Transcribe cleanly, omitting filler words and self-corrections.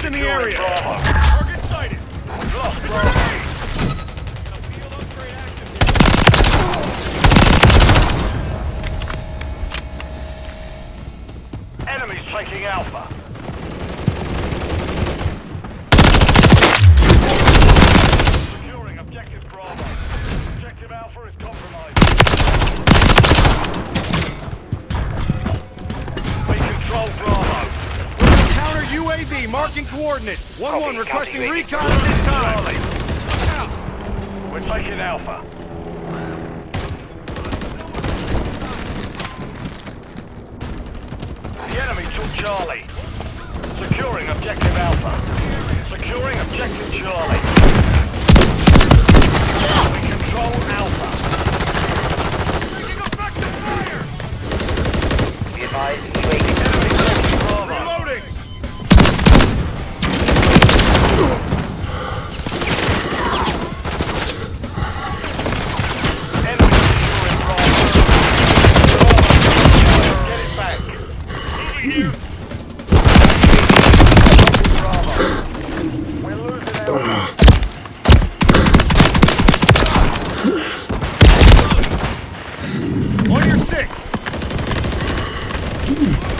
Targets in the area. Bravo. Target sighted. Lost Bravo. Field upgrade active. Enemies taking Alpha. Securing objective Bravo. Objective Alpha is compromised. We control Bravo. Counter UAV marking coordinates. 1-1 requesting recon at this time. Charlie. Look out. We're taking Alpha. The enemy took Charlie. Securing objective Alpha. Securing objective Charlie. We control Alpha. Taking effective fire. Be advised, UAV. Enemy taking Bravo. Reloading. Enemy securing Bravo. Get it back. Moving here. Bravo. We're losing Alpha. On your 6.